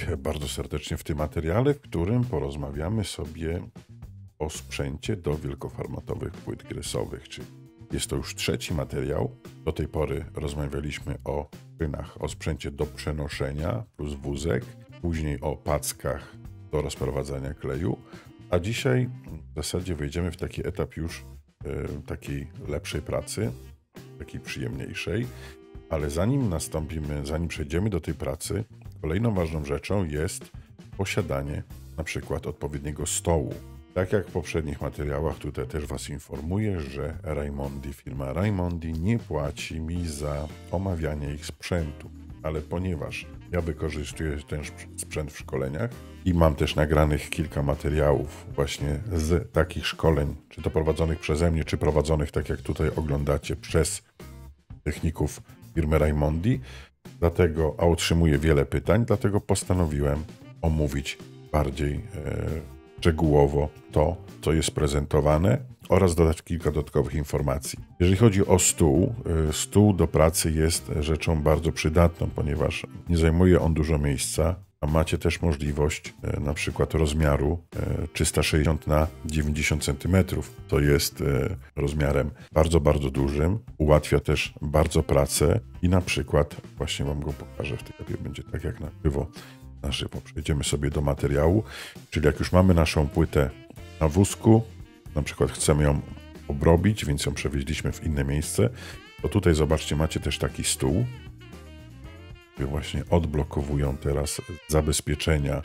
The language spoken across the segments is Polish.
bardzo serdecznie w tym materiale, w którym porozmawiamy sobie o sprzęcie do wielkoformatowych płyt grysowych. Czyli jest to już trzeci materiał. Do tej pory rozmawialiśmy o szynach, o sprzęcie do przenoszenia plus wózek, później o packach do rozprowadzania kleju, a dzisiaj w zasadzie wejdziemy w taki etap już takiej lepszej pracy, takiej przyjemniejszej, ale zanim przejdziemy do tej pracy, kolejną ważną rzeczą jest posiadanie na przykład odpowiedniego stołu. Tak jak w poprzednich materiałach, tutaj też Was informuję, że firma Raimondi nie płaci mi za omawianie ich sprzętu, ale ponieważ ja wykorzystuję ten sprzęt w szkoleniach i mam też nagranych kilka materiałów właśnie z takich szkoleń, czy to prowadzonych przeze mnie, czy prowadzonych, tak jak tutaj oglądacie, przez techników firmy Raimondi, a otrzymuję wiele pytań, dlatego postanowiłem omówić bardziej szczegółowo to, co jest prezentowane oraz dodać kilka dodatkowych informacji. Jeżeli chodzi o stół, stół do pracy jest rzeczą bardzo przydatną, ponieważ nie zajmuje on dużo miejsca, a macie też możliwość na przykład rozmiaru 360 na 90 cm. To jest rozmiarem bardzo, bardzo dużym. Ułatwia też bardzo pracę i na przykład, właśnie Wam go pokażę w tej etapie, będzie tak jak na żywo. Przejdziemy sobie do materiału, czyli jak już mamy naszą płytę na wózku, na przykład chcemy ją obrobić, więc ją przewieźliśmy w inne miejsce, to tutaj zobaczcie, macie też taki stół, który właśnie odblokowują teraz zabezpieczenia.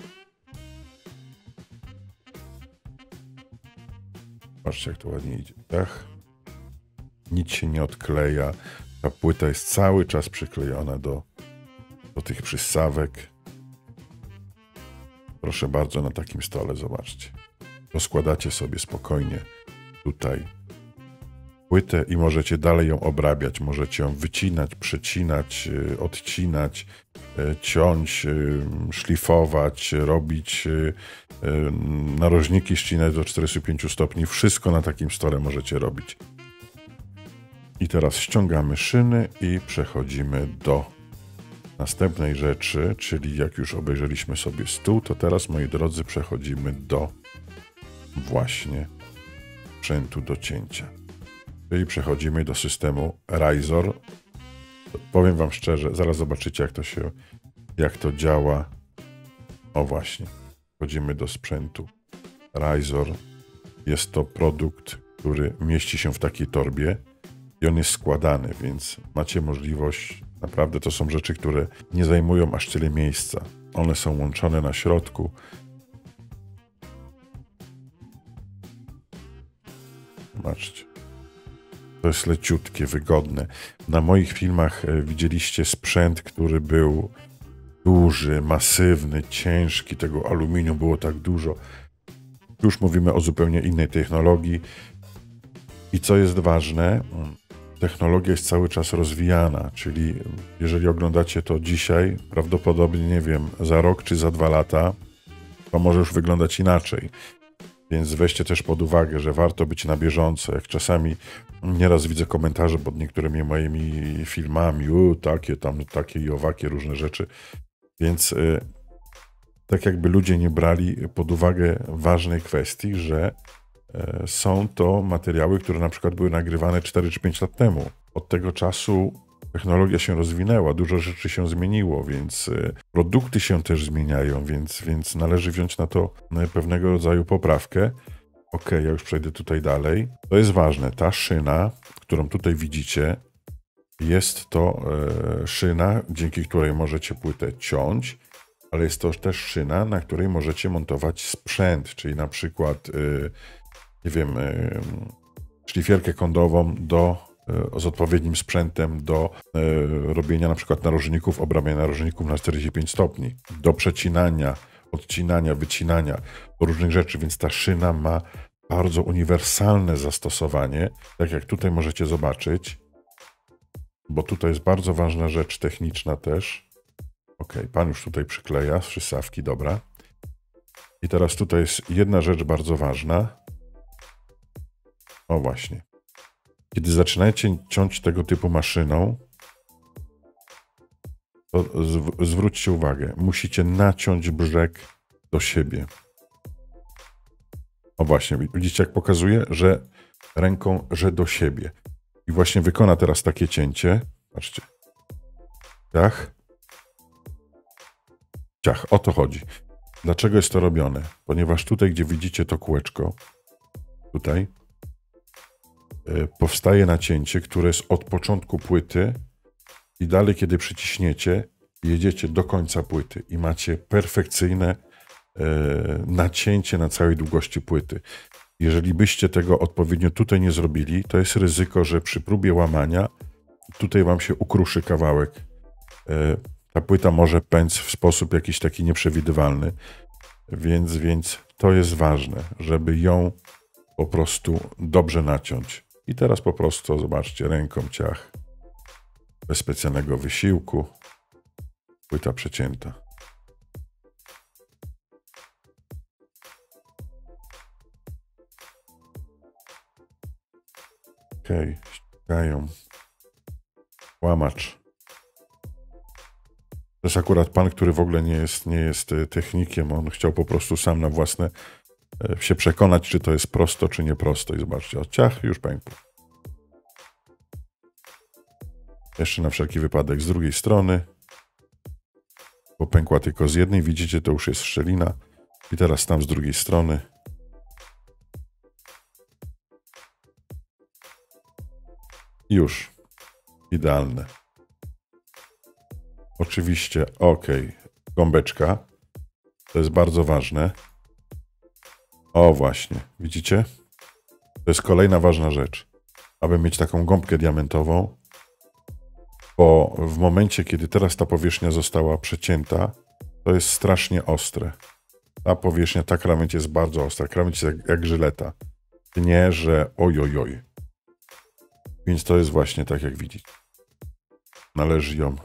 Patrzcie, jak to ładnie idzie. Tak? Nic się nie odkleja. Ta płyta jest cały czas przyklejona do tych przystawek. Proszę bardzo, na takim stole, zobaczcie. Rozkładacie sobie spokojnie tutaj płytę i możecie dalej ją obrabiać. Możecie ją wycinać, przecinać, odcinać, ciąć, szlifować, robić narożniki, ścinać do 45 stopni. Wszystko na takim stole możecie robić. I teraz ściągamy szyny i przechodzimy do następnej rzeczy, czyli jak już obejrzeliśmy sobie stół, to teraz, moi drodzy, przechodzimy do właśnie sprzętu do cięcia. Czyli przechodzimy do systemu Razor. Powiem Wam szczerze, zaraz zobaczycie, jak to działa. O właśnie, wchodzimy do sprzętu Razor. Jest to produkt, który mieści się w takiej torbie i on jest składany, więc macie możliwość. Naprawdę to są rzeczy, które nie zajmują aż tyle miejsca. One są łączone na środku. Zobaczcie. To jest leciutkie, wygodne. Na moich filmach widzieliście sprzęt, który był duży, masywny, ciężki. Tego aluminium było tak dużo. Już mówimy o zupełnie innej technologii. I co jest ważne, technologia jest cały czas rozwijana, czyli jeżeli oglądacie to dzisiaj, prawdopodobnie, nie wiem, za rok czy za 2 lata, to może już wyglądać inaczej. Więc weźcie też pod uwagę, że warto być na bieżąco. Jak czasami nieraz widzę komentarze pod niektórymi moimi filmami, takie i owakie różne rzeczy. Więc tak jakby ludzie nie brali pod uwagę ważnej kwestii, że są to materiały, które na przykład były nagrywane 4 czy 5 lat temu. Od tego czasu technologia się rozwinęła, dużo rzeczy się zmieniło, więc produkty się też zmieniają, więc należy wziąć na to pewnego rodzaju poprawkę. Ok, ja już przejdę tutaj dalej. To jest ważne, ta szyna, którą tutaj widzicie, jest to szyna, dzięki której możecie płytę ciąć, ale jest to też szyna, na której możecie montować sprzęt, czyli na przykład nie wiem, szlifierkę kądową z odpowiednim sprzętem do robienia na przykład narożników, obrabiania narożników na 45 stopni, do przecinania, odcinania, wycinania, do różnych rzeczy, więc ta szyna ma bardzo uniwersalne zastosowanie, tak jak tutaj możecie zobaczyć, bo tutaj jest bardzo ważna rzecz techniczna też. Ok, pan już tutaj przykleja z przystawki, dobra. I teraz tutaj jest jedna rzecz bardzo ważna. O właśnie. Kiedy zaczynacie ciąć tego typu maszyną, to zwróćcie uwagę, musicie naciąć brzeg do siebie. O właśnie, widzicie jak pokazuje, że ręką, że do siebie. I właśnie wykona teraz takie cięcie. Patrzcie. Ciach. Ciach, o to chodzi. Dlaczego jest to robione? Ponieważ tutaj, gdzie widzicie to kółeczko, tutaj powstaje nacięcie, które jest od początku płyty i dalej, kiedy przyciśniecie, jedziecie do końca płyty i macie perfekcyjne nacięcie na całej długości płyty. Jeżeli byście tego odpowiednio tutaj nie zrobili, to jest ryzyko, że przy próbie łamania tutaj wam się ukruszy kawałek. Ta płyta może pęc w sposób jakiś taki nieprzewidywalny, więc to jest ważne, żeby ją po prostu dobrze naciąć. I teraz po prostu, zobaczcie, ręką ciach, bez specjalnego wysiłku, płyta przecięta. Okej, ścigają. Łamacz. To jest akurat pan, który w ogóle nie jest technikiem. On chciał po prostu sam na własne się przekonać, czy to jest prosto, czy nie prosto. I zobaczcie, o ciach, już pękło. Jeszcze na wszelki wypadek z drugiej strony. Bo pękła tylko z jednej. Widzicie, to już jest szczelina. I teraz tam z drugiej strony. Już. Idealne. Oczywiście, ok. Gąbeczka. To jest bardzo ważne. O właśnie, widzicie? To jest kolejna ważna rzecz. Aby mieć taką gąbkę diamentową, bo w momencie, kiedy teraz ta powierzchnia została przecięta, to jest strasznie ostre. Ta powierzchnia, ta krawędź jest bardzo ostra. Krawędź jest jak żyleta. Nie, że ojojoj. Więc to jest właśnie tak, jak widzicie. Należy ją...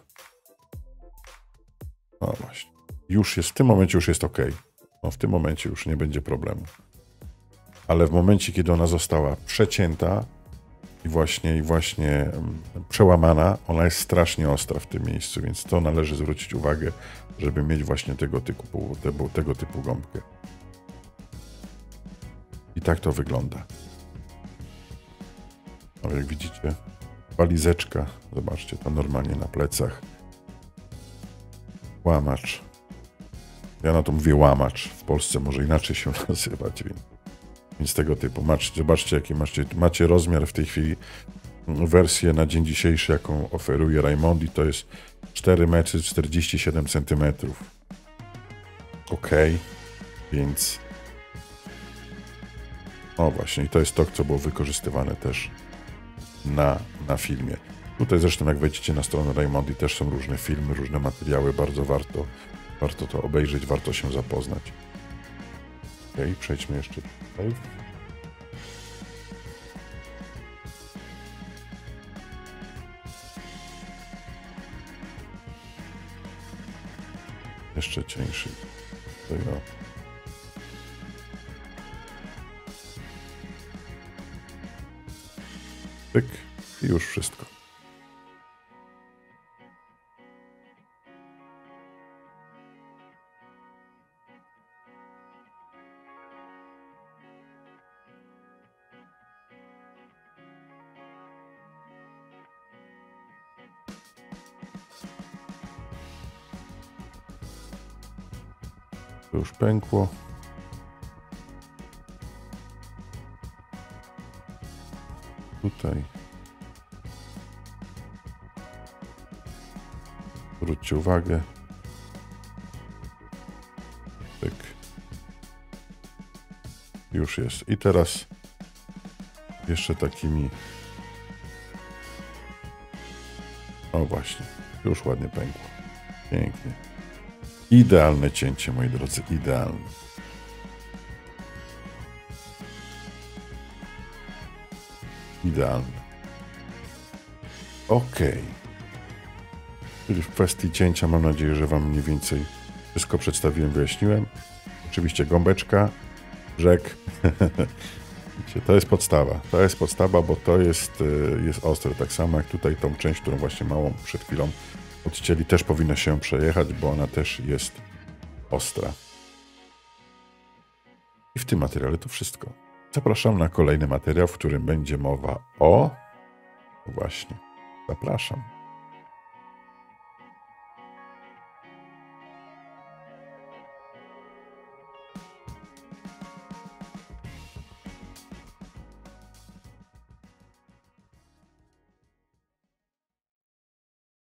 No właśnie. Już jest, w tym momencie już jest ok. No, w tym momencie już nie będzie problemu. Ale w momencie, kiedy ona została przecięta i właśnie przełamana, ona jest strasznie ostra w tym miejscu, więc to należy zwrócić uwagę, żeby mieć właśnie tego typu gąbkę. I tak to wygląda. No, jak widzicie, walizeczka, zobaczcie, to normalnie na plecach. Łamacz. Ja na to mówię łamacz. W Polsce może inaczej się nazywać, więc tego typu. Zobaczcie, jaki macie rozmiar w tej chwili. Wersję na dzień dzisiejszy, jaką oferuje Raimondi, to jest 4 metry 47 cm. Ok, więc... O właśnie, i to jest to, co było wykorzystywane też na filmie. Tutaj zresztą, jak wejdziecie na stronę Raimondi, też są różne filmy, różne materiały, bardzo warto to obejrzeć, warto się zapoznać. Ok, przejdźmy jeszcze tutaj. Jeszcze cieńszy. Tutaj, o. Pyk i już wszystko. To już pękło. Tutaj. Zwróćcie uwagę. Tak. Już jest. I teraz jeszcze takimi... O właśnie. Już ładnie pękło. Pięknie. Idealne cięcie, moi drodzy. Idealne. Idealne. Ok. Czyli w kwestii cięcia mam nadzieję, że wam mniej więcej wszystko przedstawiłem, wyjaśniłem. Oczywiście gąbeczka, brzeg. To jest podstawa. To jest podstawa, bo to jest ostre. Tak samo jak tutaj tą część, którą właśnie małą przed chwilą odcięli, też powinno się przejechać, bo ona też jest ostra. I w tym materiale to wszystko. Zapraszam na kolejny materiał, w którym będzie mowa o... Właśnie, zapraszam.